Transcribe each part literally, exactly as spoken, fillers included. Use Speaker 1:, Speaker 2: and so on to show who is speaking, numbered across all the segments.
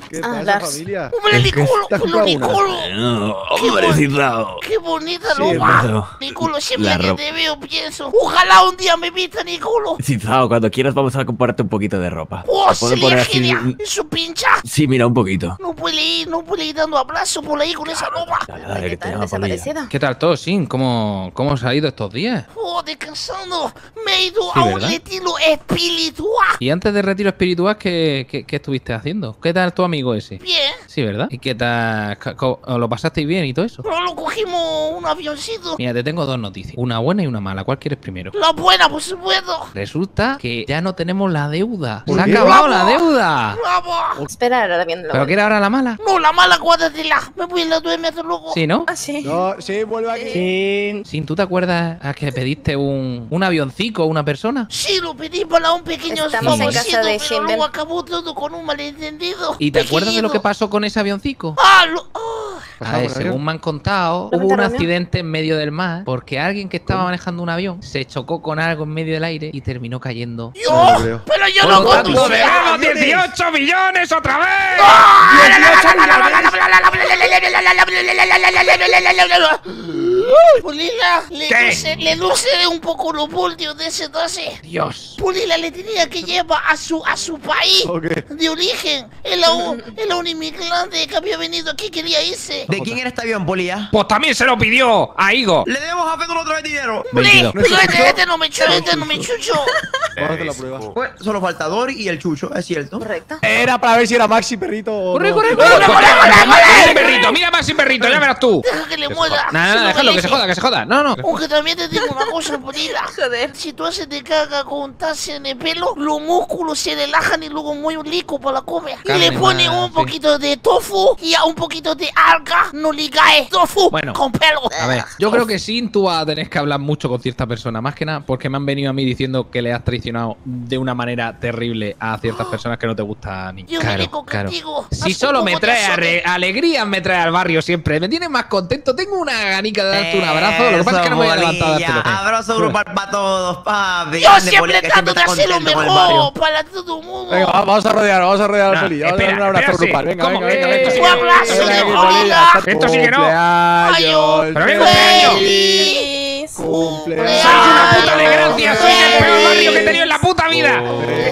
Speaker 1: ¿Qué
Speaker 2: Ah,
Speaker 1: pasa,
Speaker 2: Lars.
Speaker 1: familia?
Speaker 3: ¡Hombre, Nicolo!
Speaker 1: ¿Te has
Speaker 3: ¡Hombre,
Speaker 1: comprado una?
Speaker 3: Nicolo!
Speaker 4: No,
Speaker 3: Qué
Speaker 4: hombre,
Speaker 3: bon-
Speaker 4: citado.
Speaker 3: ¡Qué bonita
Speaker 1: Sí,
Speaker 3: ropa!
Speaker 4: claro.
Speaker 3: Nicolo, siempre
Speaker 4: La
Speaker 3: que
Speaker 4: ropa.
Speaker 3: te veo pienso. Ojalá un día me vista, Nicolo.
Speaker 4: Citado, cuando quieras vamos a comprarte un poquito de ropa.
Speaker 3: ¡Oh,
Speaker 4: Te puedo
Speaker 3: sería
Speaker 4: poner así-
Speaker 3: genial! ¡Eso pincha!
Speaker 4: Sí, mira, un poquito.
Speaker 3: No puede ir, no puede ir dando abrazos por ahí con esa ropa.
Speaker 4: Dale,
Speaker 2: Ay,
Speaker 4: dale,
Speaker 2: ¿qué
Speaker 4: que te
Speaker 2: tal?
Speaker 4: llama Polilla.
Speaker 2: Desaparecida.
Speaker 5: ¿Qué tal todo, Sin? ¿Cómo, ¿Cómo os ha ido estos días?
Speaker 3: ¡Oh, descansando! Me he ido
Speaker 5: Sí,
Speaker 3: a un
Speaker 5: ¿verdad?
Speaker 3: retiro espiritual.
Speaker 5: Y antes del retiro espiritual, ¿qué, qué, qué estuviste haciendo? ¿Qué tal tu amigo ese?
Speaker 3: Bien.
Speaker 5: Sí, ¿verdad? ¿Y qué tal? ca- co- ¿Os lo pasasteis bien y todo eso?
Speaker 3: Pero lo cogimos un avioncito.
Speaker 5: Mira, te tengo dos noticias. Una buena y una mala. ¿Cuál quieres primero?
Speaker 3: La buena, por supuesto.
Speaker 5: Resulta que ya no tenemos la deuda.
Speaker 1: ¿Por
Speaker 5: ¡Se ha
Speaker 1: qué?
Speaker 5: acabado
Speaker 3: ¡Bravo!
Speaker 5: la deuda!
Speaker 3: ¡Bravo!
Speaker 2: Espera, ahora viene la
Speaker 5: ¿Pero qué era ahora la mala?
Speaker 3: No, la mala, guárdatela. Me voy a la duerme hasta luego.
Speaker 5: ¿Sí, no?
Speaker 2: Ah, sí.
Speaker 1: No, sí, vuelve aquí.
Speaker 2: Sí.
Speaker 5: Sin, ¿tú te acuerdas a que pediste un, un avioncico a una persona?
Speaker 3: Sí, lo pedí para un pequeño
Speaker 2: Estamos
Speaker 5: en
Speaker 3: favorcito,
Speaker 2: casa de
Speaker 3: pero
Speaker 2: Shinbel.
Speaker 3: luego acabó todo con un malentendido.
Speaker 5: ¿Y te acuerdas de lo que
Speaker 3: Pequeñito.
Speaker 5: pasó con ese avioncico?
Speaker 3: Ah, lo... ah.
Speaker 1: Pasaba
Speaker 5: A ver,
Speaker 1: por el
Speaker 5: según
Speaker 1: avión.
Speaker 5: me han contado,
Speaker 2: ¿Lo
Speaker 5: hubo un
Speaker 2: mataron, no?
Speaker 5: accidente en medio del mar porque alguien que estaba manejando un avión se chocó con algo en medio del aire y terminó cayendo.
Speaker 3: Yo,
Speaker 1: No lo creo.
Speaker 3: pero yo
Speaker 5: Por
Speaker 3: no
Speaker 5: lo tanto,
Speaker 3: conducía.
Speaker 5: debemos dieciocho millones otra vez.
Speaker 3: Pulila, le
Speaker 5: ¿Qué?
Speaker 3: luce, le luce un poco los voltios de ese doce.
Speaker 5: Dios.
Speaker 3: Pulila le tenía que llevar a su, a su país
Speaker 1: Ok.
Speaker 3: de origen. Él era un, él era un inmigrante que había venido aquí, quería irse.
Speaker 6: ¿De quién era este avión, Polilla?
Speaker 5: Pues también se lo pidió a Igo.
Speaker 6: Le debemos a Pedro otra vez dinero.
Speaker 3: Hombre,
Speaker 5: veintidós.
Speaker 3: pero este, este no me chucho, este no me chucho.
Speaker 1: Vamos a hacer la prueba.
Speaker 6: Pues solo falta Dori y el Chucho, es cierto.
Speaker 2: Correcto.
Speaker 1: Era para ver si era Maxi perrito o
Speaker 5: Corre,
Speaker 1: no.
Speaker 5: corre, corre, corre, corre, corre, perrito, mira más sin perrito, ya verás tú.
Speaker 3: Deja que le muera.
Speaker 5: Nada, nada, déjalo que se joda, que se joda. No, no.
Speaker 3: Aunque también te digo una cosa, Pulila.
Speaker 2: Joder.
Speaker 3: Si tú haces de caga con taza en el pelo, los músculos se relajan y luego muy rico para la comer. Y
Speaker 5: Carne
Speaker 3: le pones
Speaker 5: más,
Speaker 3: un
Speaker 5: sí.
Speaker 3: poquito de tofu y a un poquito de alga, no ligae. Tofu
Speaker 5: Bueno.
Speaker 3: con pelo.
Speaker 5: A ver, yo creo que Sin tú vas a tener que hablar mucho con cierta persona, más que nada porque me han venido a mí diciendo que le has traicionado de una manera terrible a ciertas personas que no te gustan ni.
Speaker 3: Yo me digo contigo.
Speaker 5: Si
Speaker 3: Haz
Speaker 5: solo
Speaker 3: un
Speaker 5: me
Speaker 3: poco de
Speaker 5: trae
Speaker 3: azote.
Speaker 5: arre- alegrías, me trae al barrio siempre. Me tienes más contento. Tengo una ganica de darte un abrazo. Lo que pasa es que no me voy a levantar a
Speaker 6: Polilla.
Speaker 5: dártelo.
Speaker 6: Abrazo grupal para todos, papi.
Speaker 3: Yo
Speaker 6: Grande,
Speaker 3: siempre
Speaker 6: Polilla, que
Speaker 3: trato de
Speaker 6: está
Speaker 3: hacer lo
Speaker 6: contento con el
Speaker 3: mejor
Speaker 6: barrio.
Speaker 3: para todo el mundo.
Speaker 1: Venga, va- vamos a rodear, vamos a rodear
Speaker 5: No,
Speaker 1: al Poli. Vamos a dar un
Speaker 5: espera,
Speaker 1: abrazo
Speaker 5: espera,
Speaker 1: grupal.
Speaker 5: sí.
Speaker 1: Venga,
Speaker 5: ¿Cómo?
Speaker 1: venga, venga,
Speaker 5: Eh,
Speaker 1: venga.
Speaker 3: un abrazo
Speaker 1: Venga,
Speaker 3: de
Speaker 1: que
Speaker 3: Polilla.
Speaker 1: Polilla está
Speaker 5: Esto sí que no.
Speaker 1: cumpleaños,
Speaker 5: Pero venga, cumpleaños.
Speaker 2: Feliz.
Speaker 1: cumpleaños.
Speaker 5: Sois una puta desgracia. Sois el peor barrio que he tenido en la puta vida.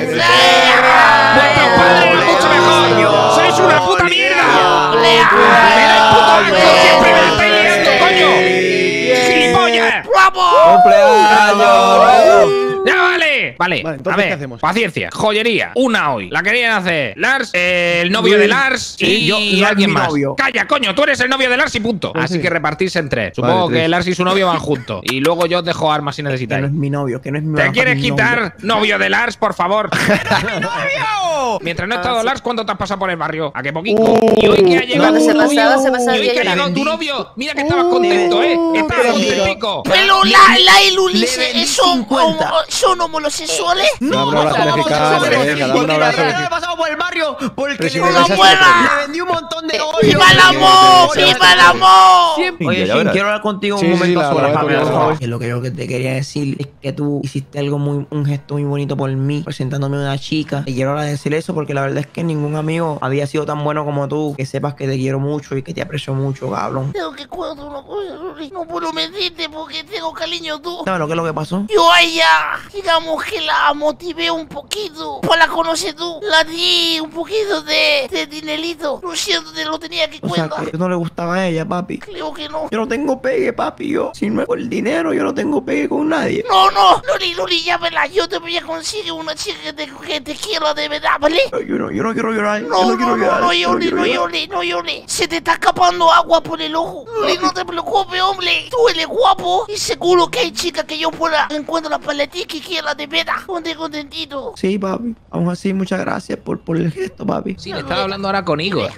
Speaker 5: Vuestros padres eran mucho mejor. Sois una puta mierda. Me dais puto asco. Siempre me la estáis liando, coño. ¡Gilipollas!
Speaker 3: ¡Bravo!
Speaker 1: ¡Cumpleaños!
Speaker 5: ¡Ya vale! Vale,
Speaker 1: Vale, entonces,
Speaker 5: a ver,
Speaker 1: ¿qué hacemos?
Speaker 5: paciencia, joyería, una hoy. La querían hacer Lars, eh, el novio de Lars
Speaker 6: Sí,
Speaker 5: y,
Speaker 6: yo-
Speaker 5: y
Speaker 6: Lars,
Speaker 5: alguien
Speaker 6: mi
Speaker 5: más.
Speaker 6: novio.
Speaker 5: Calla, coño, tú eres el novio de Lars y punto.
Speaker 1: Pues
Speaker 5: Así
Speaker 1: sí.
Speaker 5: que repartirse en tres. Supongo
Speaker 1: Vale,
Speaker 5: que
Speaker 1: tres.
Speaker 5: Lars y su novio van juntos. Y luego yo os dejo armas si
Speaker 6: Que no
Speaker 5: necesitáis.
Speaker 6: es mi novio, que no es mi
Speaker 5: ¿Te quieres
Speaker 6: mi
Speaker 5: quitar, novio de Lars, por favor?
Speaker 6: novio.
Speaker 5: Mientras no he
Speaker 2: Ah,
Speaker 5: estado
Speaker 2: sí.
Speaker 5: Lars, ¿cuándo te has pasado por el barrio? ¿A qué poquito?
Speaker 1: Uh,
Speaker 5: y hoy que ha llegado
Speaker 2: Cuando
Speaker 5: tu
Speaker 2: se
Speaker 5: novio.
Speaker 2: pasaba, se pasaba
Speaker 5: y hoy que ha
Speaker 2: llorando.
Speaker 5: llegado tu novio. Mira que estabas contento, ¿eh? Estabas
Speaker 1: qué
Speaker 5: contentico.
Speaker 3: Pero la, la
Speaker 6: Le
Speaker 3: Ilulice,
Speaker 6: vendí
Speaker 3: ¿son,
Speaker 6: cincuenta.
Speaker 3: homo- ¿son homosexuales?
Speaker 1: Dame un abrazo
Speaker 2: no,
Speaker 1: mexicano,
Speaker 2: no,
Speaker 1: venga,
Speaker 2: no,
Speaker 1: dame un
Speaker 6: Porque la
Speaker 1: abrazo
Speaker 6: verdad he
Speaker 1: mexicano.
Speaker 6: pasado por el barrio porque
Speaker 1: Pero si
Speaker 6: le,
Speaker 1: me
Speaker 6: vendí,
Speaker 3: besas el
Speaker 6: le vendí un montón de hoyos.
Speaker 3: ¡Viva el amor!
Speaker 1: Sí, sí,
Speaker 3: ¡Viva el
Speaker 1: sí.
Speaker 3: amor!
Speaker 6: Oye,
Speaker 4: Ya
Speaker 6: Shin,
Speaker 4: verás.
Speaker 6: quiero hablar contigo
Speaker 1: Sí,
Speaker 6: un
Speaker 1: sí,
Speaker 6: momento
Speaker 1: la-
Speaker 6: a solas,
Speaker 1: la-
Speaker 6: papi,
Speaker 1: la-
Speaker 6: por
Speaker 1: la-
Speaker 6: favor. Que lo que yo que te quería decir es que tú hiciste algo muy, un gesto muy bonito por mí, presentándome a una chica. Y quiero agradecer eso porque la verdad es que ningún amigo había sido tan bueno como tú. Que sepas que te quiero mucho y que te aprecio mucho, cabrón.
Speaker 3: Tengo que cuidar una cosa, Luli. No puedo mentirte porque tengo cariño tú.
Speaker 6: ¿Sabes lo que es lo que pasó?
Speaker 3: Yo a ella, digamos que la motivé un poquito. Pues la conoces tú. La di un poquito de, de dinerito. Lo siento, te lo tenía que
Speaker 6: O sea,
Speaker 3: cuenta.
Speaker 6: que yo no le gustaba a ella, papi.
Speaker 3: Creo que no.
Speaker 6: Yo no tengo pegue, papi. Yo, si no es por el dinero, yo no tengo pegue con nadie.
Speaker 3: No, no, Luli, Luli, ya verás. Yo te voy a conseguir una chica que te, que te quiera de verdad, ¿vale?
Speaker 6: Pero Yo no, yo no quiero llorar. yo
Speaker 3: No,
Speaker 6: no
Speaker 3: no,
Speaker 6: quiero
Speaker 3: no,
Speaker 6: llorar.
Speaker 3: no,
Speaker 6: yo no
Speaker 3: Yoli,
Speaker 6: quiero
Speaker 3: no,
Speaker 6: llorar.
Speaker 3: Yoli, no, Yoli. Se te está escapando agua por el ojo. Yoli, no te preocupes, hombre. Tú eres guapo y seguro que hay chicas que yo pueda encontrar para ti que quiera de verdad. Ponte contentito.
Speaker 6: Sí, papi. Aún así, muchas gracias por, por el gesto, papi.
Speaker 5: Sí, le estaba hablando ahora con Igor.
Speaker 3: ¿Qué te
Speaker 5: Estaba hablando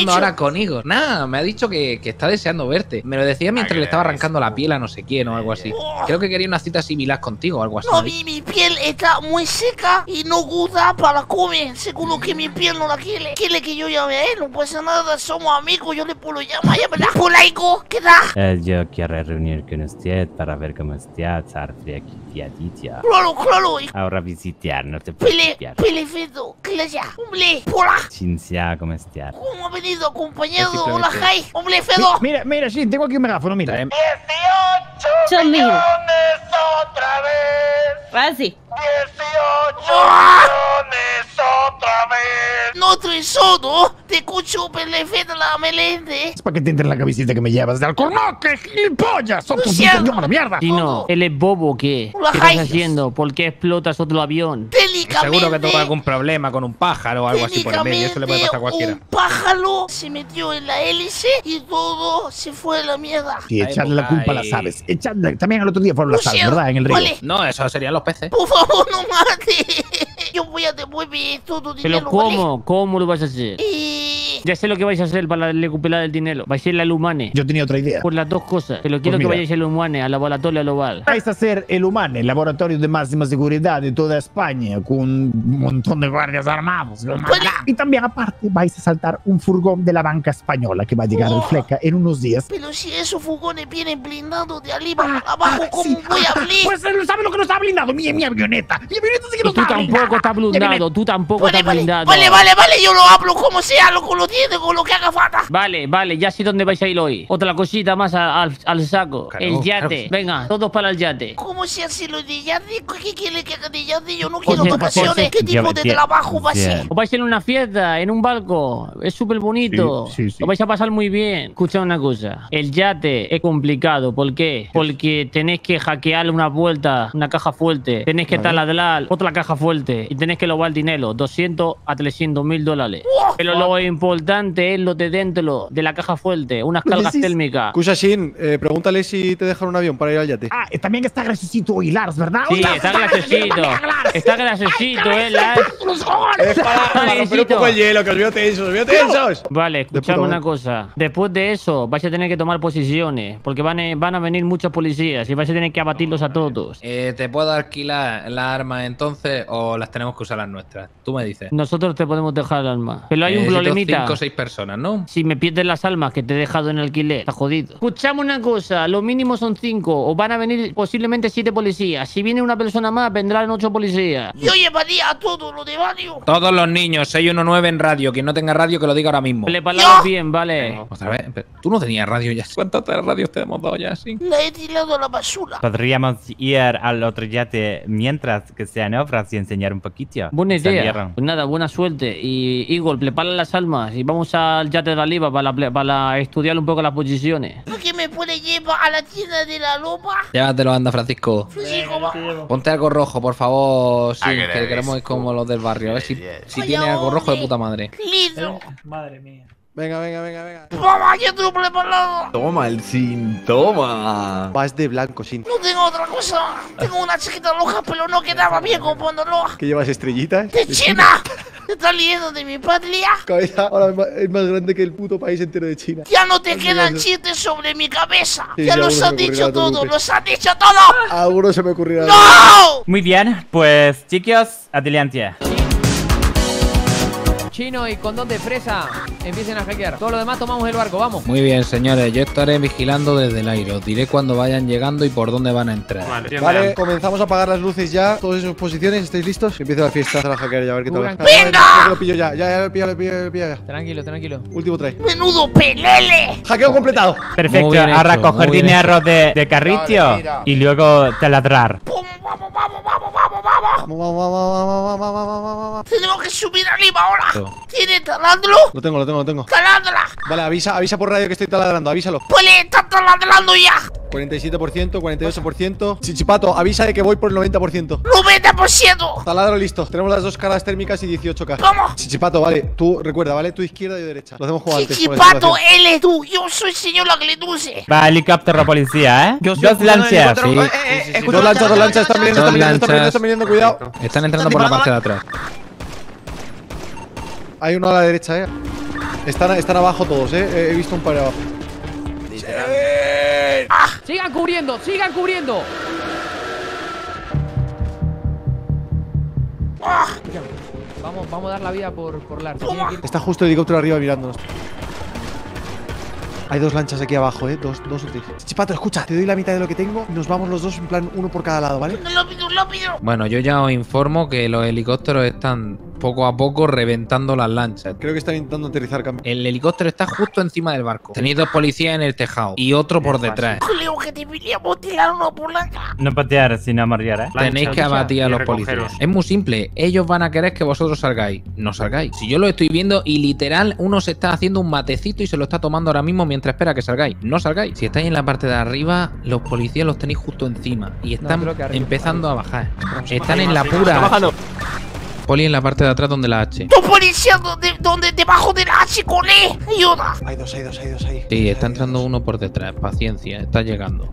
Speaker 5: hablando
Speaker 2: dicho?
Speaker 5: ahora con Igor. Nada, me ha dicho que, que está deseando verte. Me lo decía mientras le estaba arrancando la piel a no sé quién o algo así. Creo que quería una cita similar contigo o algo así.
Speaker 3: No, mi, mi piel está muy seca y no gusta para comer. Seguro que mi piel no la quiere. Quiere que yo llame a él, no pasa nada, somos amigos, yo le puedo llamar, ya verdad. Hola, Igor, ¿qué tal?
Speaker 7: Eh, yo quiero reunir con usted para ver cómo está Sarfriakitiaditia.
Speaker 3: Claro, claro, y
Speaker 7: Ahora visitar, no te puedo
Speaker 3: Pele,
Speaker 7: visitar.
Speaker 3: Pele Fedo, ¿qué ya? Hombre, hola,
Speaker 7: Cincia, ¿cómo está?
Speaker 3: ¿cómo ha venido acompañado?
Speaker 1: Simplemente-
Speaker 3: Hola, Jai, hombre, Fedo.
Speaker 8: Mira, mira, sí, tengo aquí un megáfono, mira.
Speaker 5: Eh,
Speaker 2: Ocho mil. Así.
Speaker 3: No estoy sordo, te escucho, Pele Fedo, la melende.
Speaker 8: Es para que te entre en la cabecita que me llevas de Alcornoque, gilipollas, son tus
Speaker 3: Luciano.
Speaker 8: putos de mierda.
Speaker 9: Chino, ¿él es bobo o qué?
Speaker 3: Hola,
Speaker 9: ¿Qué estás
Speaker 3: Jai.
Speaker 9: haciendo? ¿Por qué explotas otro avión?
Speaker 3: Técnicamente,
Speaker 5: seguro que tuvo algún problema con un pájaro o algo así por el medio. Eso le puede pasar a cualquiera.
Speaker 3: un pájaro se metió en la hélice y todo se fue a la mierda.
Speaker 8: Y echarle la culpa a las aves. Echarle, también el otro día fueron las aves,
Speaker 3: Luciano,
Speaker 8: ¿verdad? En el río.
Speaker 3: vale.
Speaker 5: No, eso serían los peces.
Speaker 3: Por favor, no mate. Yo voy a devolver todo dinero,
Speaker 9: ¿Pero cómo? ¿Cómo lo vas a hacer?
Speaker 3: ¿vale? Y...
Speaker 9: Ya sé lo que vais a hacer para recuperar el dinero. Vais a ir al Humane.
Speaker 8: Yo tenía otra idea.
Speaker 9: Por las dos cosas. Pero quiero que
Speaker 8: mira.
Speaker 9: vayáis al Humane, al laboratorio global.
Speaker 8: Vais a ser el Humane, el laboratorio de máxima seguridad de toda España, con un montón de guardias armados. Lo mandará. Y también, aparte, vais a saltar un furgón de la banca española que va a llegar al Fleca en unos días.
Speaker 3: Pero si esos furgones vienen blindados de arriba a abajo,
Speaker 8: Ah,
Speaker 3: ¿cómo
Speaker 8: sí,
Speaker 3: voy a
Speaker 8: ah,
Speaker 3: abrir?
Speaker 8: Pues él sabe lo que no está blindado. Mi, mi avioneta. Mi avioneta sí que no
Speaker 9: Y tú
Speaker 8: está blindada.
Speaker 9: tampoco estás
Speaker 8: Mi
Speaker 9: blindado.
Speaker 8: avioneta-
Speaker 9: Tú tampoco
Speaker 3: Vale,
Speaker 9: estás
Speaker 3: vale,
Speaker 9: blindado.
Speaker 3: vale, vale, vale, yo lo hablo como sea, lo con lo tiene, con lo que haga falta.
Speaker 9: Vale, vale, ya sé dónde vais a ir hoy. Otra cosita más a- al, al saco.
Speaker 5: Claro,
Speaker 9: el
Speaker 5: claro
Speaker 9: yate.
Speaker 5: que sí.
Speaker 9: Venga, todos para el yate.
Speaker 3: ¿Cómo se hace lo de yate? ¿Qué quiere que haga de yate? Yo no
Speaker 9: Pues
Speaker 3: quiero
Speaker 9: sí,
Speaker 3: vacaciones.
Speaker 9: pues
Speaker 3: ¿Qué
Speaker 7: sí.
Speaker 3: tipo de
Speaker 7: Bien,
Speaker 3: trabajo va a
Speaker 7: bien.
Speaker 3: ser?
Speaker 9: Os vais a ir a una fiesta, en un barco. Es súper bonito.
Speaker 8: Sí, sí, sí.
Speaker 9: Lo vais a pasar muy bien. Escucha una cosa. El yate es complicado. ¿Por qué? Porque tenéis que hackear una vuelta, una caja fuerte. Tenéis que taladrar otra caja fuerte. Y tenéis que lobar dinero. doscientos a trescientos mil dólares. Pero lo importante es lo de dentro de la caja fuerte. Unas cargas
Speaker 8: decís?
Speaker 9: térmicas.
Speaker 1: Escucha, Shin, eh, pregúntale si te dejan un avión para ir al yate.
Speaker 8: Ah, y también está graciosito y Lars, ¿verdad?
Speaker 9: Sí,
Speaker 8: Hola,
Speaker 9: está graciosito. Está graciosito, eh, Lars.
Speaker 1: Es para, para romper un poco el hielo, que os veo tensos, os veo tensos.
Speaker 9: Vale,
Speaker 1: puta
Speaker 9: escuchadme
Speaker 1: madre.
Speaker 9: una cosa. Después de eso, vais a tener que tomar posiciones. Porque van a, van a venir muchos policías y vais a tener que abatirlos a todos.
Speaker 5: Eh, ¿Te puedo alquilar las armas entonces o las tenemos que usar las nuestras? Tú me dices.
Speaker 9: Nosotros te podemos dejar el alma. Pero hay un
Speaker 5: Necesito
Speaker 9: problemita.
Speaker 5: cinco o seis personas, ¿no?
Speaker 9: Si me pierdes las almas que te he dejado en alquiler, está jodido. Escuchame una cosa, lo mínimo son cinco. O van a venir posiblemente siete policías. Si viene una persona más, vendrán ocho policías.
Speaker 3: Yo llevaría a todo lo de barrio.
Speaker 5: Todos los niños, seis uno nueve en radio. Quien no tenga radio, que lo diga ahora mismo.
Speaker 9: Le palabras
Speaker 3: ¡Yo!
Speaker 9: bien, vale.
Speaker 5: Otra vez. Pero tú no tenías radio ya. ¿Cuántas radios te hemos dado ya? Sí.
Speaker 3: La he tirado a la basura.
Speaker 7: Podríamos ir al otro yate mientras que sean obras y enseñar un poquito.
Speaker 9: Buena idea.
Speaker 7: Salieron.
Speaker 9: Pues nada, buena suerte. Y Igor, prepara las almas y vamos al yate de la Liva para, ple- para estudiar un poco las posiciones.
Speaker 3: ¿Por qué me puede llevar a la tienda de la loba?
Speaker 5: Llévatelo, anda, Francisco.
Speaker 3: Francisco, va.
Speaker 5: Ponte algo rojo, por favor. Sí, que queremos ir como los del barrio. A ver si, si
Speaker 3: Vaya
Speaker 5: tiene algo rojo de
Speaker 3: hombre.
Speaker 5: puta madre.
Speaker 3: Listo.
Speaker 1: Venga, venga, venga, venga.
Speaker 3: Vamos, ya estoy preparado.
Speaker 1: Toma el Sin, toma. Vas de blanco, Sin.
Speaker 3: No tengo otra cosa. Tengo una chiquita roja, pero no quedaba bien con ponerlo.
Speaker 1: ¿Qué llevas, estrellitas?
Speaker 3: ¡De China! ¿Te estás leyendo de mi patria?
Speaker 1: Cabeza ahora es más- es más grande que el puto país entero de China.
Speaker 3: Ya no te
Speaker 1: Ay,
Speaker 3: quedan
Speaker 1: Dios.
Speaker 3: chistes sobre mi cabeza.
Speaker 1: Sí,
Speaker 3: Ya
Speaker 1: ya
Speaker 3: los
Speaker 1: uno
Speaker 3: has
Speaker 1: se me
Speaker 3: dicho
Speaker 1: ocurrirá, no te
Speaker 3: todo,
Speaker 1: preocupes.
Speaker 3: los has dicho todo.
Speaker 1: Alguno se me ocurrirá.
Speaker 3: ¡No!
Speaker 7: Muy bien, pues chicos, adelante.
Speaker 10: Chino y condón de fresa empiecen a hackear. Todo lo demás tomamos el barco, vamos.
Speaker 5: Muy bien, señores. Yo estaré vigilando desde el aire. Os diré cuando vayan llegando y por dónde van a entrar.
Speaker 1: Vale, comenzamos a apagar las luces ya. Todas esas posiciones, ¿estáis listos? Que empiece la fiesta, a la hackear ya, a ver qué tal.
Speaker 10: Venga.
Speaker 3: ¡Venga!
Speaker 1: Ya lo pillo ya, ya, ya lo pillo, lo pillo, lo pillo ya.
Speaker 10: Tranquilo, tranquilo.
Speaker 1: Último try.
Speaker 3: ¡Menudo pelele!
Speaker 1: Hackeo completado.
Speaker 7: Perfecto,
Speaker 5: Muy bien
Speaker 7: ahora
Speaker 5: hecho,
Speaker 7: coger
Speaker 5: muy bien
Speaker 7: dinero de, de carricio y luego taladrar.
Speaker 3: ¡Pum! ¡Vamos, vamos, vamos, vamos, vamos!
Speaker 1: Vamos, vamos, vamos, vamos, vamos, vamos, vamos.
Speaker 3: Tenemos que subir arriba ahora.
Speaker 5: Todo.
Speaker 3: ¿Tiene taladro?
Speaker 1: Lo tengo, lo tengo, lo tengo.
Speaker 3: ¡Taladra!
Speaker 1: Vale, avisa, avisa por radio que estoy taladrando, avísalo.
Speaker 3: ¡Pues le está taladrando ya!
Speaker 1: cuarenta y siete por ciento, cuarenta y ocho por ciento. Chichipato, avisa de que voy por el noventa por ciento.
Speaker 3: ¡noventa por ciento!
Speaker 1: Taladro listo. Tenemos las dos cargas térmicas y dieciocho K.
Speaker 3: ¿Cómo?
Speaker 1: Chichipato, vale. Tú recuerda, ¿vale? Tu izquierda y derecha. Lo hacemos como antes. por la
Speaker 3: Chichipato,
Speaker 1: situación.
Speaker 3: él es tú. Yo soy señor Agledulce.
Speaker 7: Va helicóptero policía, ¿eh?
Speaker 6: Yo soy
Speaker 7: Dos lanchas.
Speaker 5: Sí.
Speaker 1: Dos lanchas, dos lanchas. Están viniendo, están viniendo, están viniendo, están viniendo. Cuidado.
Speaker 5: Están entrando por la parte de atrás.
Speaker 1: Hay uno a la derecha, ¿eh? Están, están abajo todos, eh. He, he visto un par abajo.
Speaker 10: Sigan cubriendo, sigan cubriendo. Vamos, vamos a dar la vida por, por Lars. Tiene que ir-
Speaker 1: Está justo el helicóptero arriba mirándonos. Hay dos lanchas aquí abajo, eh. Dos, dos o tres. Chipato, escucha, te doy la mitad de lo que tengo y nos vamos los dos en plan uno por cada lado, ¿vale?
Speaker 3: Rápido, rápido.
Speaker 5: Bueno, yo ya os informo que los helicópteros están poco a poco reventando las lanchas.
Speaker 1: Creo que están intentando aterrizar cambio.
Speaker 5: El helicóptero está justo encima del barco. Tenéis dos policías en el tejado y otro por detrás.
Speaker 3: Creo que deberíamos tirar uno por la cara.
Speaker 7: No patear, sino morir, ¿eh?
Speaker 5: Tenéis que abatir a
Speaker 11: y
Speaker 5: los
Speaker 11: recogeros.
Speaker 5: policías. Es muy simple. Ellos van a querer que vosotros salgáis. No salgáis. Si yo lo estoy viendo y literal uno se está haciendo un matecito y se lo está tomando ahora mismo mientras espera que salgáis. No salgáis. Si estáis en la parte de arriba, los policías los tenéis justo encima y están
Speaker 10: creo que arriba.
Speaker 5: empezando a bajar. Están
Speaker 11: Baja
Speaker 5: en la
Speaker 11: más,
Speaker 5: pura
Speaker 11: baja,
Speaker 5: H. Poli en la parte de atrás donde la H.
Speaker 3: Dos policías donde, donde debajo de la H con E. Ayuda.
Speaker 1: Hay dos, hay dos, hay dos ahí.
Speaker 5: Sí, está entrando uno por detrás. Paciencia, está llegando.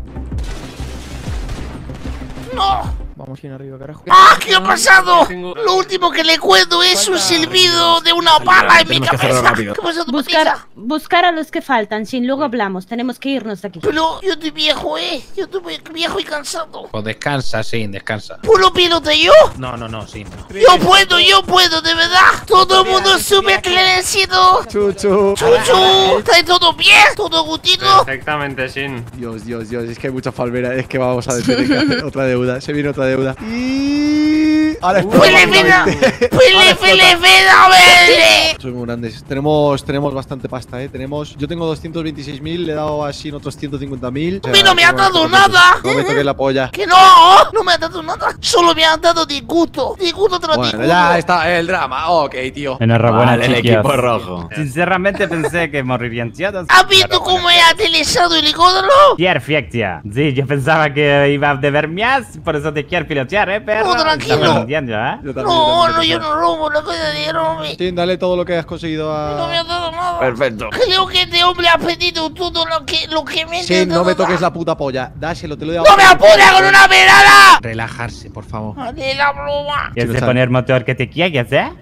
Speaker 3: No.
Speaker 10: Vamos bien arriba, carajo.
Speaker 3: ¡Ah! ¿Qué ha pasado? Lo último que le cuento es un silbido de una bala en mi
Speaker 4: tenemos que hacerlo
Speaker 3: cabeza.
Speaker 4: rápido.
Speaker 3: ¿Qué pasa, tu
Speaker 2: Buscar,
Speaker 3: patita?
Speaker 2: buscar a los que faltan, sin luego hablamos. Tenemos que irnos de aquí.
Speaker 3: Pero yo estoy viejo, ¿eh? Yo estoy viejo y cansado.
Speaker 5: Pues descansa, sí, descansa.
Speaker 3: ¿Puedo pilotar yo?
Speaker 5: No, no, no, sí. No.
Speaker 3: Yo puedo, yo puedo, de verdad. Todo el mundo sube clerecito.
Speaker 1: Chuchu.
Speaker 3: Chuchu, ¿está todo bien? ¿Todo gustito?
Speaker 11: Perfectamente, Sin.
Speaker 1: Dios, Dios, Dios. Es que hay mucha falvera. Es que vamos a tener que hacer otra deuda. Se viene otra deuda. Y... Ahora explota
Speaker 3: ¡Pele, pela!
Speaker 1: completamente.
Speaker 3: ¡Pele, pele, pela, vele!
Speaker 1: Soy muy grandes. Tenemos, tenemos bastante pasta, eh. Tenemos. Yo tengo doscientos veintiséis mil, le he dado así en otros ciento cincuenta mil.
Speaker 3: A mí no me ha dado nada.
Speaker 1: No me toques la polla.
Speaker 3: ¡Que no! No me ha dado nada. Solo me han dado disgusto. Disgusto tras
Speaker 1: Bueno,
Speaker 3: disgusto.
Speaker 1: ya está el drama. Ok, tío.
Speaker 7: Enhorabuena,
Speaker 4: Vale, el
Speaker 7: chiquillos.
Speaker 4: equipo rojo.
Speaker 7: Sinceramente pensé que morirían todos.
Speaker 3: ¿Has visto cómo he aterrizado el helicóptero?
Speaker 7: Perfecto. Sí, yo pensaba que iba a deber más, por eso te quiero pilotear, ¿eh, perro?
Speaker 3: No, tranquilo.
Speaker 7: Estamos mintiendo, ¿eh?
Speaker 1: Yo también,
Speaker 3: No,
Speaker 1: yo
Speaker 3: no, yo
Speaker 1: también.
Speaker 3: no robo la cosa de hombre.
Speaker 1: Sí, dale todo lo que has conseguido
Speaker 3: No me
Speaker 1: a.
Speaker 3: ha dado nada.
Speaker 4: Perfecto.
Speaker 3: Creo que este hombre ha pedido todo lo que, lo que me
Speaker 1: Sí, no me toques la puta polla. Dáselo, te lo he dado.
Speaker 3: ¡No me apures con una velada!
Speaker 5: Relajarse, por favor.
Speaker 3: ¡Dale la broma!
Speaker 7: ¿Quieres
Speaker 1: Chico,
Speaker 7: poner motor que te quieres, eh?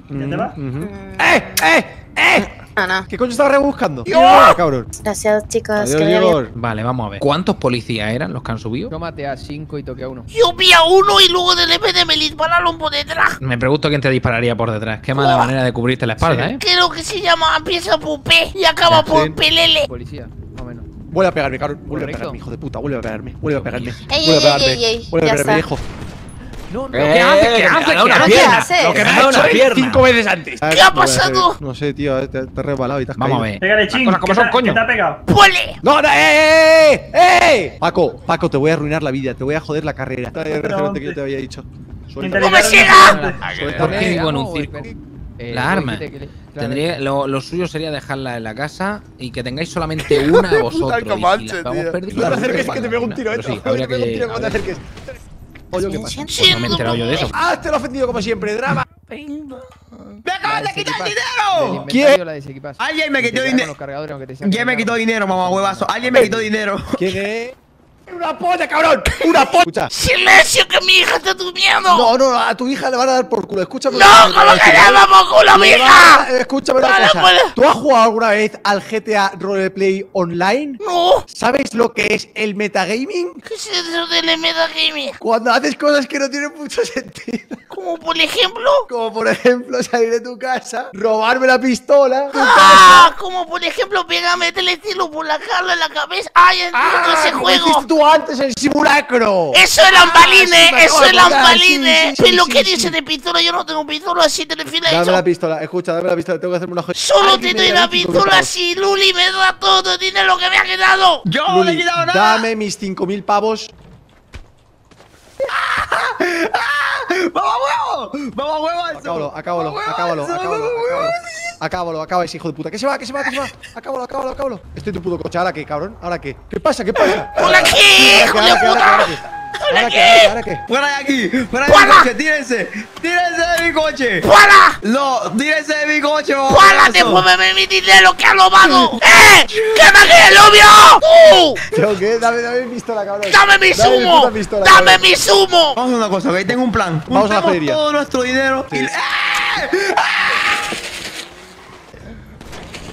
Speaker 1: ¡Eh! ¡Eh! ¡Eh!
Speaker 12: Ana.
Speaker 1: ¿Qué coño estaba rebuscando?
Speaker 3: ¡Yo!
Speaker 1: Mira, cabrón.
Speaker 12: Gracias, chicos.
Speaker 1: Adiós,
Speaker 12: que vaya bien.
Speaker 1: Igor.
Speaker 5: Vale, vamos a ver. ¿Cuántos policías eran los que han subido?
Speaker 10: Yo maté a cinco y toqué a uno.
Speaker 3: Yo vi a uno y luego de repente me dispararon por detrás.
Speaker 5: Me pregunto quién te dispararía por detrás. Qué mala
Speaker 3: Oh.
Speaker 5: manera de cubrirte la espalda, ¿eh?
Speaker 3: Creo que se llama, empieza por P y acaba
Speaker 1: Ya,
Speaker 3: por
Speaker 1: sí.
Speaker 3: Pelele.
Speaker 10: Policía, más o menos.
Speaker 1: Vuelve a pegarme, cabrón. Vuelve a
Speaker 10: Correcto.
Speaker 1: pegarme, hijo de puta. Vuelve a pegarme. Vuelve a pegarme.
Speaker 12: Ey,
Speaker 1: Vuelve a
Speaker 12: ey,
Speaker 1: pegarme.
Speaker 12: ey, ey,
Speaker 1: Vuelve a
Speaker 12: ya
Speaker 1: pegarme,
Speaker 12: está.
Speaker 1: hijo.
Speaker 10: No, no.
Speaker 4: Eh,
Speaker 5: ¿Qué haces? ¿Qué
Speaker 4: que me
Speaker 5: haces?
Speaker 4: ha dado
Speaker 5: ¿Qué
Speaker 4: una
Speaker 5: haces?
Speaker 4: pierna.
Speaker 12: haces?
Speaker 4: Lo que me ha
Speaker 1: ¿Qué
Speaker 4: dado
Speaker 1: has
Speaker 4: una
Speaker 1: hecho
Speaker 4: pierna.
Speaker 5: Cinco veces antes.
Speaker 1: ¿Sabes?
Speaker 3: ¿Qué ha
Speaker 1: No voy a hacer-
Speaker 3: pasado?
Speaker 1: No sé, tío. Te, te has resbalado y te has
Speaker 5: Vamos a
Speaker 1: caído.
Speaker 5: ver.
Speaker 11: Pégale,
Speaker 5: Las
Speaker 11: Chin.
Speaker 5: cosas como
Speaker 11: ¿qué
Speaker 5: son,
Speaker 11: te-
Speaker 5: coño.
Speaker 11: ¿Qué te ha pegado?
Speaker 3: ¡Pole!
Speaker 1: ¡No, no! ¡Eh! ¡Eh! ¡Eh! Paco, Paco, te voy a arruinar la vida. Te voy a joder la carrera. Está el restaurante que yo te había dicho. Suéltalo.
Speaker 3: ¡No me sigas!
Speaker 5: ¿Por qué vivo en un
Speaker 10: Vamos,
Speaker 5: circo?
Speaker 10: espera. Eh,
Speaker 5: La arma.
Speaker 10: dijiste que le- claro.
Speaker 5: Tendría, lo, lo suyo sería dejarla en la casa y que tengáis solamente una vosotros. Y si
Speaker 1: Comanche,
Speaker 5: las vamos
Speaker 1: tío.
Speaker 5: perdiendo,
Speaker 1: No te
Speaker 5: pues
Speaker 1: acerques,
Speaker 5: vale,
Speaker 1: que te pego un
Speaker 5: una.
Speaker 1: tiro,
Speaker 5: Pero
Speaker 1: eh.
Speaker 5: sí,
Speaker 1: Te
Speaker 5: habría
Speaker 1: pego un
Speaker 5: que.
Speaker 1: tiro cuando te
Speaker 5: habría-
Speaker 1: acerques. Oye, ¿qué pasa?
Speaker 5: No me he enterado yo de eso.
Speaker 1: ¡Ah! Te lo he ofendido como siempre, drama.
Speaker 6: ¡Me acaban de quitar el
Speaker 10: Del
Speaker 6: dinero!
Speaker 10: inventario la desequipas.
Speaker 6: Alguien me
Speaker 10: Te
Speaker 6: quitó
Speaker 10: quedas con
Speaker 6: dinero.
Speaker 10: los cargadores, aunque te sean
Speaker 6: ¿Quién me
Speaker 10: cargados.
Speaker 6: quitó dinero, mamá huevazo? Alguien me quitó dinero.
Speaker 1: ¿Quién es? ¡Una polla, cabrón! ¡Una polla! Escucha.
Speaker 3: ¡Silencio, que mi hija está durmiendo!
Speaker 1: No, no, a tu hija le van a dar por culo. Escúchame.
Speaker 3: ¡No, como que le damos culo a mi hija!
Speaker 1: Eh, Escúchame una
Speaker 3: Dale,
Speaker 1: cosa.
Speaker 3: pues.
Speaker 1: ¿Tú has jugado alguna vez al G T A Roleplay Online?
Speaker 3: ¡No!
Speaker 1: ¿Sabes lo que es el metagaming?
Speaker 3: ¿Qué es eso del metagaming?
Speaker 1: Cuando haces cosas que no tienen mucho sentido.
Speaker 3: Como por ejemplo...
Speaker 1: Como por ejemplo salir de tu casa, robarme la pistola. tu
Speaker 3: ¡Ah! Como por ejemplo pegarme el estilo por la cara en la cabeza. ¡Ay, entiendo
Speaker 1: Ah,
Speaker 3: ese
Speaker 1: como
Speaker 3: juego!
Speaker 1: hiciste tú antes el simulacro.
Speaker 3: ¡Eso es lambalines!
Speaker 1: Ah, sí, me
Speaker 3: ¡Eso
Speaker 1: acabo
Speaker 3: es
Speaker 1: de acordar,
Speaker 3: lambalines!
Speaker 1: sí, sí, sí,
Speaker 3: ¿Pero
Speaker 1: sí,
Speaker 3: qué
Speaker 1: sí.
Speaker 3: dice de pistola? Yo no tengo pistola, si te refieres a
Speaker 1: Dame
Speaker 3: eso.
Speaker 1: la pistola, escucha, dame la pistola, tengo que hacerme una joya.
Speaker 3: Solo
Speaker 1: Alguien
Speaker 3: te
Speaker 1: me
Speaker 3: doy
Speaker 1: da
Speaker 3: la
Speaker 1: cinco
Speaker 3: pistola
Speaker 1: pavos.
Speaker 3: si Luli me da todo el dinero que me ha quedado.
Speaker 6: Yo no le he
Speaker 1: Luli,
Speaker 6: quitado nada.
Speaker 1: dame mis cinco mil pavos.
Speaker 6: ¡Vamos huevo! ¡Vamos huevo! eso!
Speaker 1: Acábalo, acábalo,
Speaker 6: ¡Vamos, huevo,
Speaker 1: acábalo,
Speaker 6: eso!
Speaker 1: acábalo,
Speaker 6: ¡Vamos, huevo!
Speaker 1: acábalo. Acábalo, acaba ese hijo de puta. Que se va, que se va, que se va. Acábalo, acábalo, acábalo. Estoy en tu puto coche. ¿Ahora qué, cabrón? ¿Ahora qué? ¿Qué pasa? ¿Qué pasa?
Speaker 3: ¡Hola qué, hijo de
Speaker 1: ¿Ahora qué? ¿Ahora qué?
Speaker 3: puta!
Speaker 1: ¿Ahora qué? ¿Ahora qué? ¿Ahora qué?
Speaker 6: ¡Fuera de aquí! ¡Fuera de
Speaker 3: ¡Fuera!
Speaker 6: mi coche! ¡Tírense! ¡Tírense de mi coche!
Speaker 3: ¡Fuera!
Speaker 6: ¡No! ¡Tírense de mi coche, mamá!
Speaker 3: ¡Fuera! ¡Devuélveme mi dinero que ha robado! ¡Eh! ¡Que me quede el novio! ¡Tú!
Speaker 1: ¿Tengo qué? Dame, dame mi pistola, cabrón.
Speaker 3: ¡Dame mi
Speaker 1: mi
Speaker 3: zumo!
Speaker 1: puta pistola,
Speaker 3: ¡Dame
Speaker 1: cabrón.
Speaker 3: mi zumo!
Speaker 6: Vamos a hacer una cosa, ¿ok? Tengo un plan.
Speaker 1: Vamos a la
Speaker 6: Juntemos
Speaker 1: joyería.
Speaker 6: todo nuestro dinero y...
Speaker 1: Sí.
Speaker 6: ¡Eh!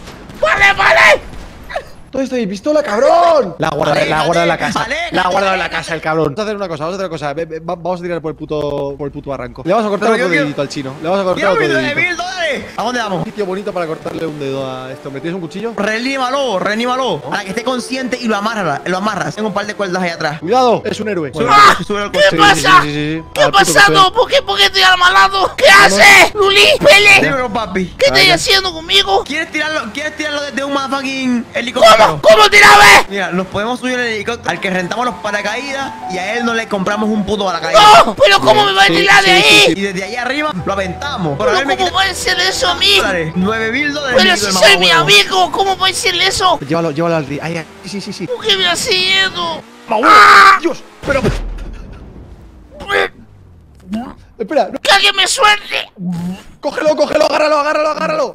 Speaker 1: ¿Dónde está mi pistola, cabrón? La guarda,
Speaker 6: Vale,
Speaker 1: la guarda en la casa.
Speaker 6: vale,
Speaker 1: La
Speaker 6: vale,
Speaker 1: guarda en la
Speaker 6: vale.
Speaker 1: casa, el cabrón. Vamos a hacer una cosa, vamos a hacer una cosa. Ve, ve, va- vamos a tirar por el puto, por el puto barranco. Le vamos a cortar
Speaker 6: Pero yo
Speaker 1: otro
Speaker 6: quiero-
Speaker 1: dedito al chino. Le vamos a cortar
Speaker 6: ¡Quiero
Speaker 1: otro
Speaker 6: mil
Speaker 1: dedito.
Speaker 6: mil dólares! ¿A dónde vamos?
Speaker 1: Un sitio bonito para cortarle un dedo a este hombre. ¿Tienes un cuchillo?
Speaker 6: Reanímalo, reanímalo. Para que esté consciente y lo amarras, lo amarras. Tengo un par de cuerdas ahí atrás.
Speaker 1: Cuidado, es un héroe.
Speaker 6: Sube
Speaker 3: Ah,
Speaker 6: al coche, sube al
Speaker 3: ¿Qué
Speaker 6: coche.
Speaker 1: Sí,
Speaker 3: pasa?
Speaker 1: sí, sí, sí, sí.
Speaker 3: ¿Qué ha
Speaker 1: Al puto que
Speaker 3: pasado?
Speaker 1: estoy.
Speaker 3: ¿Por qué, por qué te has malado? ¿Qué haces, Luli? ¡Pele!
Speaker 6: Dímelo, papi.
Speaker 3: ¿Qué estás
Speaker 1: Vaya.
Speaker 3: haciendo conmigo?
Speaker 6: ¿Quieres tirarlo, ¿Quieres tirarlo desde un motherfucking helicóptero?
Speaker 3: ¿Cómo? ¿Cómo tirame?
Speaker 6: Mira, nos podemos subir al helicóptero al que rentamos los paracaídas y a él no le compramos un puto paracaídas.
Speaker 3: ¡No! ¿Pero cómo me va a
Speaker 1: Sí,
Speaker 3: tirar de
Speaker 1: sí, sí,
Speaker 3: ahí?
Speaker 1: sí.
Speaker 6: Y desde ahí arriba lo aventamos. Por
Speaker 3: ¿Pero
Speaker 6: haberme
Speaker 3: cómo
Speaker 6: quitado
Speaker 3: puede ser eso a mí?
Speaker 6: dólares. nueve mil dólares.
Speaker 3: Pero
Speaker 6: me
Speaker 3: si
Speaker 6: quitó el
Speaker 3: soy mi
Speaker 6: mamahuevo.
Speaker 3: amigo, ¿cómo puede ser eso?
Speaker 1: Llévalo, llévalo al río. Ahí, ahí. Sí, sí, sí.
Speaker 3: ¿Por qué me hace eso?
Speaker 1: ¡Ah! Dios, pero. Espera, no.
Speaker 3: ¡Que alguien me suelte!
Speaker 1: Cógelo, cógelo, agárralo, agárralo, agárralo.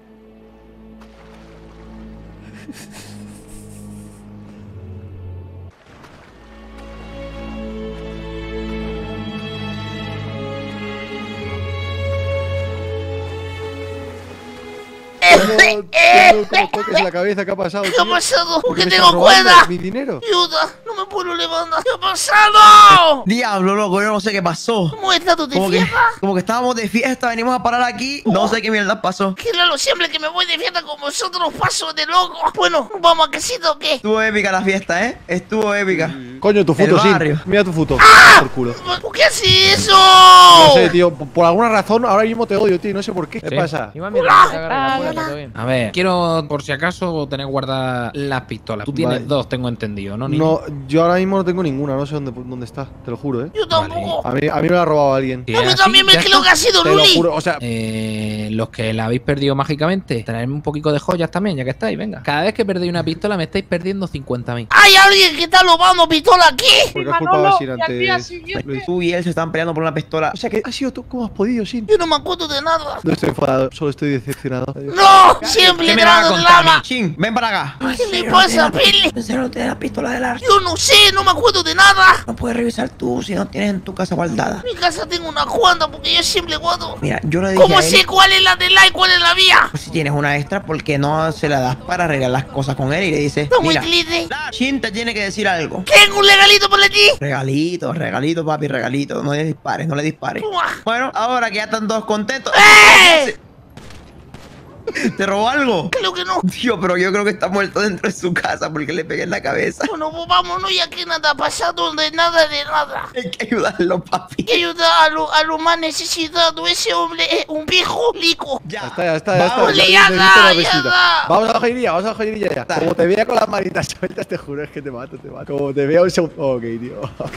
Speaker 1: No,
Speaker 3: Eh,
Speaker 1: no, no toques la cabeza, ¿qué ha pasado?
Speaker 3: ¿Qué ha
Speaker 1: tío?
Speaker 3: pasado? ¿Por qué
Speaker 1: me
Speaker 3: tengo
Speaker 1: estás robando
Speaker 3: cuerda?
Speaker 1: mi dinero?
Speaker 3: Ayuda, no me puedo levantar. ¿Qué ha pasado?
Speaker 6: Diablo, loco, yo no sé qué pasó.
Speaker 3: ¿Cómo estás tú de
Speaker 6: Como que,
Speaker 3: fiesta?
Speaker 6: como que estábamos de fiesta, venimos a parar aquí. No sé qué mierda pasó.
Speaker 3: Claro, siempre que me voy de fiesta con vosotros paso de loco. Bueno, ¿vamos a quesito o qué?
Speaker 6: Estuvo épica la fiesta, ¿eh? Estuvo épica.
Speaker 1: Coño, tu
Speaker 6: El
Speaker 1: foto, sí.
Speaker 6: barrio.
Speaker 1: Mira tu foto. Por culo.
Speaker 3: ¿Por qué haces eso?
Speaker 1: No sé, tío. Por por alguna razón, ahora mismo te odio, tío. No sé por qué. ¿Qué
Speaker 5: Sí.
Speaker 1: pasa?
Speaker 10: Iván, mira, te agarra, apúrate, todo bien.
Speaker 5: A ver, quiero por si acaso tener guardadas las pistolas. Tú tienes
Speaker 1: Vale.
Speaker 5: dos, tengo entendido, ¿no? niño?
Speaker 1: No, yo ahora mismo no tengo ninguna. No sé dónde, dónde está. Te lo juro, ¿eh?
Speaker 3: Yo tampoco.
Speaker 1: A mí, a mí me la ha robado alguien.
Speaker 5: Si
Speaker 3: A
Speaker 5: es
Speaker 3: mí
Speaker 5: así,
Speaker 3: también me
Speaker 5: ya
Speaker 3: creo
Speaker 5: está.
Speaker 3: que ha sido
Speaker 1: Te lo
Speaker 3: Luli.
Speaker 1: juro. O sea,
Speaker 5: Eh, los que la habéis perdido mágicamente, traedme un poquito de joyas también, ya que estáis, venga. Cada vez que perdéis una pistola me estáis perdiendo cincuenta mil.
Speaker 3: Hay alguien que está robando pistola aquí.
Speaker 1: porque has culpado a Sin antes. Luis.
Speaker 6: Tú y él se están peleando por una pistola.
Speaker 1: O sea, que has sido tú. ¿Cómo has podido, Sin?
Speaker 3: Yo no me acuerdo de nada.
Speaker 1: No estoy enfadado, solo estoy decepcionado. Adiós.
Speaker 3: ¡No! Siempre
Speaker 6: ¿Qué me vas a
Speaker 3: entrando de
Speaker 6: contar,
Speaker 3: lava.
Speaker 6: Chin? Ven para acá.
Speaker 3: ¿Qué le pasa, Pili?
Speaker 6: ¿En serio no tienes la pistola de la...
Speaker 3: Yo no sé, no me acuerdo de nada.
Speaker 6: No puedes revisar tú si no tienes en tu casa guardada.
Speaker 3: En mi casa tengo una cuanta porque yo siempre guardo.
Speaker 6: Mira, yo le dije
Speaker 3: ¿Cómo
Speaker 6: a él,
Speaker 3: sé cuál es la de la y cuál es la mía?
Speaker 6: pues, si tienes una extra, ¿por qué no se la das para arreglar las cosas con él? Y le dices,
Speaker 3: Está muy
Speaker 6: mira,
Speaker 3: triste.
Speaker 6: Chin te tiene que decir algo.
Speaker 3: Tengo un legalito por ti.
Speaker 6: Regalito, regalito, papi, regalito. No le dispares, no le dispares.
Speaker 3: Toma.
Speaker 6: Bueno, ahora que ya están todos contentos.
Speaker 3: ¡Eh!
Speaker 6: ¿Te robó algo?
Speaker 3: Creo que no.
Speaker 6: Tío, pero yo creo que está muerto dentro de su casa porque le pegué en la cabeza.
Speaker 3: Bueno, pues vámonos ya que nada ha pasado de nada de nada.
Speaker 6: Hay que ayudarlo, papi.
Speaker 3: Hay que ayudar a lo, a lo más necesitado. Ese hombre es un viejo lico.
Speaker 1: Ya
Speaker 6: Ya.
Speaker 1: está, ya está, ya está.
Speaker 6: Vamos,
Speaker 1: Ya
Speaker 3: ya
Speaker 1: necesito
Speaker 3: da,
Speaker 1: una
Speaker 3: ya
Speaker 1: visita.
Speaker 3: da.
Speaker 1: Vamos a la joyería, vamos a la joyería ya. Como te vea con las manitas sueltas, te juro, es que te mato, te mato. Como te vea un segundo. Ok, tío. Ok.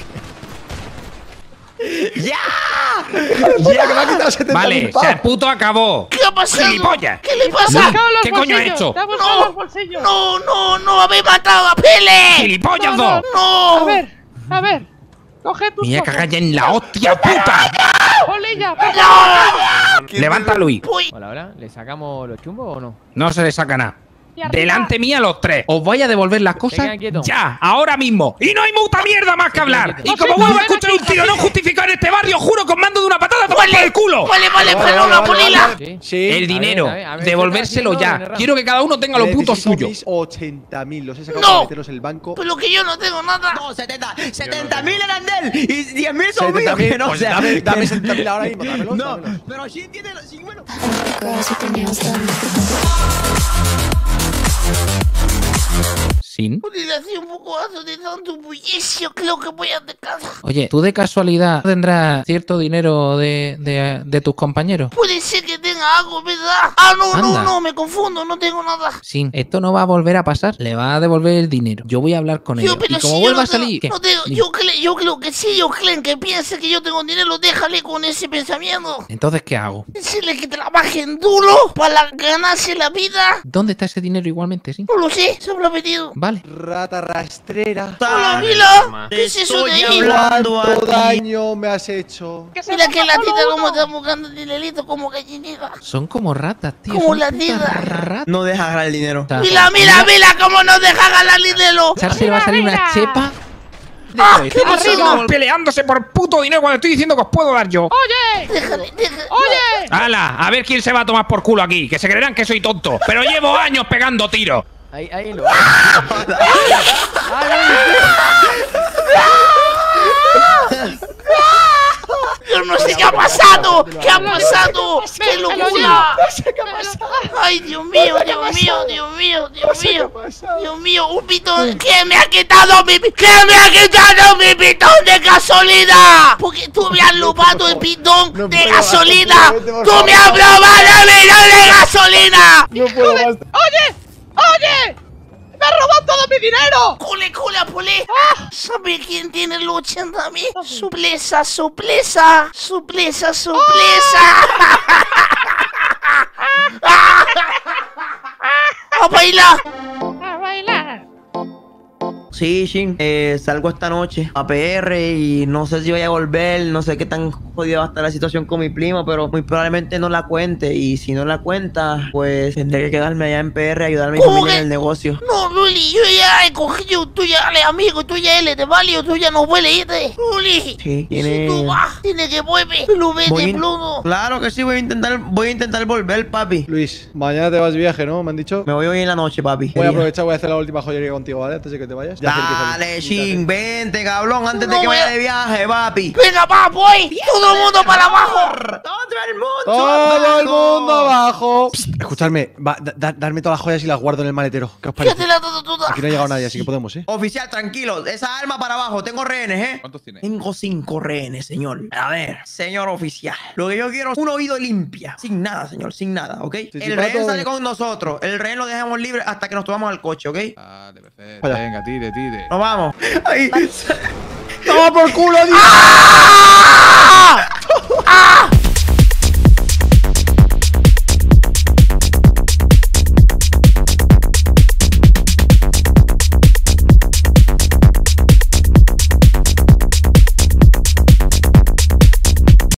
Speaker 6: ¡Ya!
Speaker 1: Ya, que me ha quitado setenta mil
Speaker 5: Vale,
Speaker 1: pavos.
Speaker 5: se puto acabó.
Speaker 3: ¿Qué ha pasado?
Speaker 5: ¡Gilipollas!
Speaker 3: ¿Qué le
Speaker 5: Luis,
Speaker 3: pasa?
Speaker 5: ¿qué coño has hecho?
Speaker 3: No, no, no, no, habéis matado a Pele.
Speaker 5: ¡Gilipollas dos!
Speaker 3: No.
Speaker 11: A ver, a ver. Coge tus
Speaker 5: Me voy a
Speaker 11: cosas.
Speaker 5: cagar ya en la hostia puta.
Speaker 11: Polilla,
Speaker 5: Levanta, Luis.
Speaker 3: Uy,
Speaker 10: Hola, hola. ¿Le sacamos los chumbos o no?
Speaker 5: No se le saca nada.
Speaker 11: Y arriba.
Speaker 5: Delante mía los tres. Os voy a devolver las cosas
Speaker 10: quedan quietos.
Speaker 5: ya, ahora mismo. Y no hay mucha mierda más que hablar.
Speaker 10: quietos.
Speaker 5: Y como
Speaker 11: No sé,
Speaker 5: vuelvo a
Speaker 11: no,
Speaker 5: escuchar
Speaker 11: ven
Speaker 5: un
Speaker 11: aquí,
Speaker 5: tiro no
Speaker 11: aquí.
Speaker 5: justificado en este barrio, juro que os mando de una patada a tomar por
Speaker 3: vale,
Speaker 5: el culo.
Speaker 3: vale, vale,
Speaker 1: Vale,
Speaker 3: perdona,
Speaker 1: vale, vale,
Speaker 3: Polila.
Speaker 1: vale.
Speaker 10: Sí.
Speaker 1: Sí.
Speaker 5: El dinero,
Speaker 10: a ver, a ver,
Speaker 5: devolvérselo
Speaker 10: ¿qué tal?
Speaker 5: ya.
Speaker 10: No,
Speaker 5: Quiero que cada uno tenga lo puto
Speaker 1: Necesito
Speaker 5: suyo.
Speaker 1: mis ochenta mil, los he sacado
Speaker 3: No.
Speaker 1: para meterlos en el banco.
Speaker 3: Pero que yo no tengo nada.
Speaker 6: No, setenta, setenta mil eran de él y diez mil son míos.
Speaker 1: setenta mil,
Speaker 6: Que no
Speaker 1: pues
Speaker 6: sea.
Speaker 1: dame, dame setenta mil ahora mismo, dámelos,
Speaker 6: No,
Speaker 1: dámelos.
Speaker 6: pero Shin tiene los. Shin, bueno.
Speaker 5: ¿Sin?
Speaker 3: Polila, hace un poco harto de tanto bullicio. Creo que voy a de casa.
Speaker 5: Oye, ¿tú de casualidad tendrás cierto dinero de, de, de tus compañeros?
Speaker 3: Puede ser que tenga algo, ¿verdad? Ah, no, no,
Speaker 5: Anda.
Speaker 3: no, me confundo, no tengo nada.
Speaker 5: Sin, esto no va a volver a pasar. Le va a devolver el dinero. Yo voy a hablar con
Speaker 3: Yo,
Speaker 5: ellos.
Speaker 3: pero
Speaker 5: Y como
Speaker 3: si yo
Speaker 5: vuelva
Speaker 3: no
Speaker 5: a salir. ¿qué?
Speaker 3: tengo, no tengo-
Speaker 5: Dime.
Speaker 3: yo, cre- yo creo que sí, yo creo que piense que yo tengo dinero, déjale con ese pensamiento.
Speaker 5: Entonces, ¿qué hago?
Speaker 3: Decirle que trabajen duro para ganarse la vida.
Speaker 5: ¿Dónde está ese dinero igualmente, sí?
Speaker 3: No lo sé, se me lo ha pedido.
Speaker 5: Vale.
Speaker 1: Rata rastrera.
Speaker 3: Hola, Mila. ¿Qué es eso de
Speaker 6: Estoy
Speaker 3: ahí?
Speaker 6: hablando a
Speaker 1: ¿Cuánto
Speaker 6: ti.
Speaker 1: daño me has hecho?
Speaker 11: Que se
Speaker 3: Mira
Speaker 11: ponga
Speaker 3: que la
Speaker 11: solo
Speaker 3: tita como
Speaker 11: uno.
Speaker 3: está buscando el dinerito como gallinita.
Speaker 5: Son como ratas, tío.
Speaker 3: Como
Speaker 5: son
Speaker 3: la
Speaker 5: putas
Speaker 3: tida.
Speaker 5: ratas.
Speaker 6: No deja ganar el dinero.
Speaker 3: Mira, mira, mira cómo nos deja ganar dinero.
Speaker 5: Echarse le va a salir una
Speaker 11: Arriba,
Speaker 5: chepa.
Speaker 3: Ah, ¿qué
Speaker 11: Arriba.
Speaker 3: pasó?
Speaker 5: Peleándose por puto dinero cuando estoy diciendo que os puedo dar yo.
Speaker 11: Oye,
Speaker 3: Déjale, déjale.
Speaker 11: oye.
Speaker 5: ¡Hala! A ver quién se va a tomar por culo aquí. Que se creerán que soy tonto. Pero llevo años pegando tiros.
Speaker 10: Ahí, ahí lo.
Speaker 3: Yo no sé qué ha pasado. ¿Qué ha pasado? ¡Qué locura! Ay, Dios mío, Dios mío, Dios mío, Dios mío. Dios mío, un pitón. ¿Qué me ha quitado mi ¿Qué me ha quitado mi pitón de gasolina? Porque tú me has robado el pitón de gasolina. Tú me has robado el pitón de gasolina.
Speaker 11: No puedo más. ¡Oye! ¡Oye! ¡Me has robado todo mi dinero!
Speaker 3: ¡Cule, cule, pule! ¿Sabe quién tiene los ochenta mil? ¡Suplesa, suplesa! ¡Suplesa, suplesa! ¡A bailar!
Speaker 11: ¡A bailar!
Speaker 6: Sí, Shin, eh, salgo esta noche a P R y no sé si voy a volver, no sé qué tan jodida va a estar la situación con mi primo, pero muy probablemente no la cuente y si no la cuenta, pues tendré que quedarme allá en P R y ayudar a mi familia en el negocio.
Speaker 3: No, Luli, yo ya he cogido, tú ya eres amigo, tú ya eres de Valio, tú ya no puedes irte. Luli,
Speaker 6: sí, tiene...
Speaker 3: si tú vas, tienes que volver, lo ves de Pluto.
Speaker 6: Claro que sí, voy a intentar, voy a intentar volver, papi.
Speaker 1: Luis, mañana te vas de viaje, ¿no? Me han dicho.
Speaker 6: Me voy hoy en la noche, papi.
Speaker 1: Voy a aprovechar, voy a hacer la última joyería contigo, ¿vale? Antes de que te vayas. Ya
Speaker 6: Dale, Shin, vente, cabrón, antes
Speaker 3: No
Speaker 6: de que
Speaker 3: voy a-
Speaker 6: vaya de viaje, papi.
Speaker 3: Venga, va, voy. Todo el mundo para abajo.
Speaker 6: Todo el mundo
Speaker 1: ¡Todo el
Speaker 6: abajo.
Speaker 1: mundo abajo! Psst, escuchadme, va, da- da- darme todas las joyas y las guardo en el maletero. ¿Qué os parece?
Speaker 3: Quédatela toda, toda.
Speaker 1: Aquí no ha llegado nadie, así que podemos, ¿eh?
Speaker 6: Oficial, tranquilo, esa arma para abajo, tengo rehenes, ¿eh?
Speaker 12: ¿Cuántos tienes?
Speaker 6: Tengo cinco rehenes, señor. A ver, señor oficial, lo que yo quiero es un oído limpia. Sin nada, señor, sin nada, ¿ok?
Speaker 1: Sí, sí,
Speaker 6: el
Speaker 1: pato.
Speaker 6: rehén sale con nosotros, el rehén lo dejamos libre hasta que nos tomamos al coche, ¿ok?
Speaker 12: Vale, perfecto.
Speaker 1: Vaya.
Speaker 12: Venga, tire, tire.
Speaker 6: Nos vamos. Ahí.
Speaker 1: ¡Toma por culo, Dios!
Speaker 3: ¡Ah! ¡Ah!